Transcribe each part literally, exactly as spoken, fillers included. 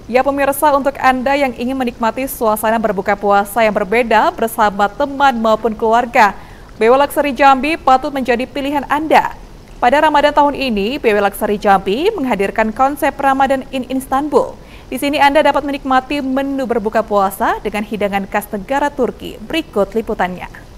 Ya pemirsa, untuk Anda yang ingin menikmati suasana berbuka puasa yang berbeda bersama teman maupun keluarga, B W Luxury Jambi patut menjadi pilihan Anda. Pada Ramadan tahun ini, B W Luxury Jambi menghadirkan konsep Ramadan in Istanbul. Di sini Anda dapat menikmati menu berbuka puasa dengan hidangan khas negara Turki. Berikut liputannya.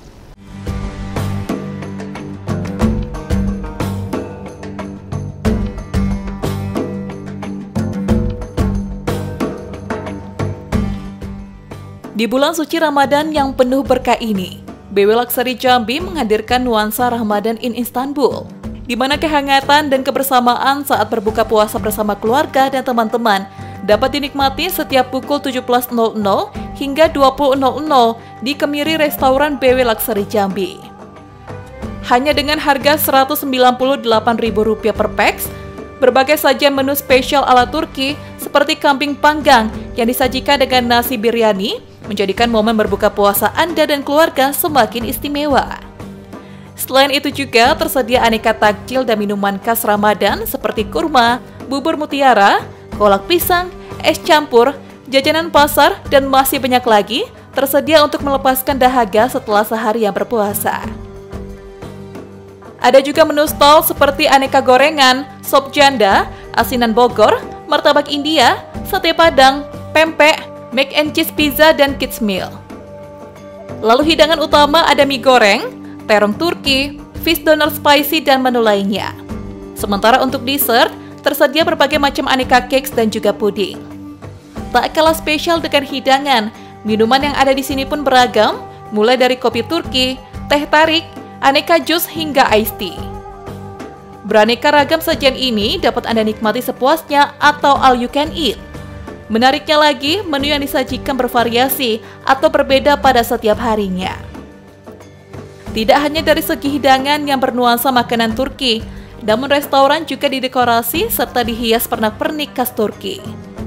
Di bulan suci Ramadan yang penuh berkah ini, B W Luxury Jambi menghadirkan nuansa Ramadan in Istanbul, di mana kehangatan dan kebersamaan saat berbuka puasa bersama keluarga dan teman-teman dapat dinikmati setiap pukul tujuh belas hingga dua puluh di kemiri restoran B W Luxury Jambi. Hanya dengan harga seratus sembilan puluh delapan ribu rupiah per pax, berbagai sajian menu spesial ala Turki seperti kambing panggang yang disajikan dengan nasi biryani menjadikan momen berbuka puasa Anda dan keluarga semakin istimewa. Selain itu juga tersedia aneka takjil dan minuman khas Ramadan seperti kurma, bubur mutiara, kolak pisang, es campur, jajanan pasar, dan masih banyak lagi tersedia untuk melepaskan dahaga setelah seharian berpuasa. Ada juga menu stol seperti aneka gorengan, sop janda, asinan Bogor, martabak India, sate Padang, pempek, mac and cheese pizza, dan kids meal. Lalu hidangan utama ada mie goreng, terong Turki, fish doner spicy, dan menu lainnya. Sementara untuk dessert, tersedia berbagai macam aneka cakes dan juga puding. Tak kalah spesial dengan hidangan, minuman yang ada di sini pun beragam, mulai dari kopi Turki, teh tarik, aneka jus hingga iced tea. Beraneka ragam sajian ini dapat Anda nikmati sepuasnya atau all you can eat. Menariknya lagi, menu yang disajikan bervariasi atau berbeda pada setiap harinya. Tidak hanya dari segi hidangan yang bernuansa makanan Turki, namun restoran juga didekorasi serta dihias pernak-pernik khas Turki.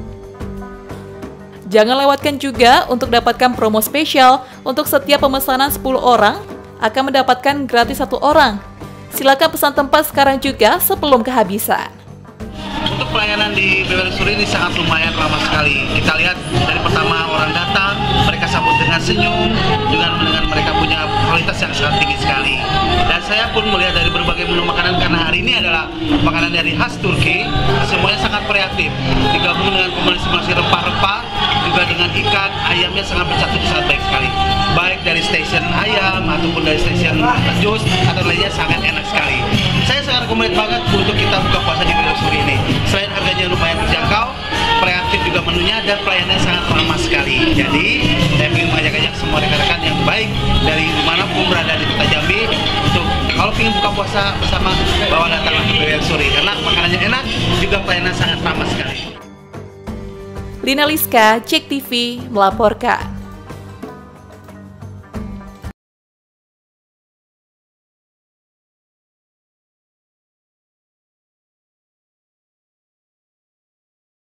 Jangan lewatkan juga untuk dapatkan promo spesial untuk setiap pemesanan sepuluh orang akan mendapatkan gratis satu orang. Silakan pesan tempat sekarang juga sebelum kehabisan. Untuk pelayanan di B W Luxury ini sangat lumayan ramah sekali. Kita lihat dari pertama orang datang, mereka sambut dengan senyum, dengan dengan mereka punya kualitas yang sangat tinggi sekali. Dan saya pun melihat dari berbagai menu makanan karena hari ini adalah makanan dari khas Turki, semuanya sangat kreatif. Digabung dengan kombinasi rempah-rempah, juga dengan ikan, ayamnya sangat bercampur sangat baik sekali. Baik dari stasiun ayam ataupun dari stasiun jus atau lainnya sangat enak sekali. Saya sangat rekomend banget untuk kita buka puasa di B W Luxury ini. Selain harganya lumayan terjangkau, kreatif juga menunya, dan pelayanannya sangat ramah sekali. Jadi, saya ingin mengajak-ajak semua rekan-rekan yang baik dari dimanapun berada di Kota Jambi untuk kalau ingin buka puasa bersama, bawa datang ke B W Luxury karena makanannya enak, juga pelayanan sangat ramah sekali. Lina Liska, Cek T V melaporkan.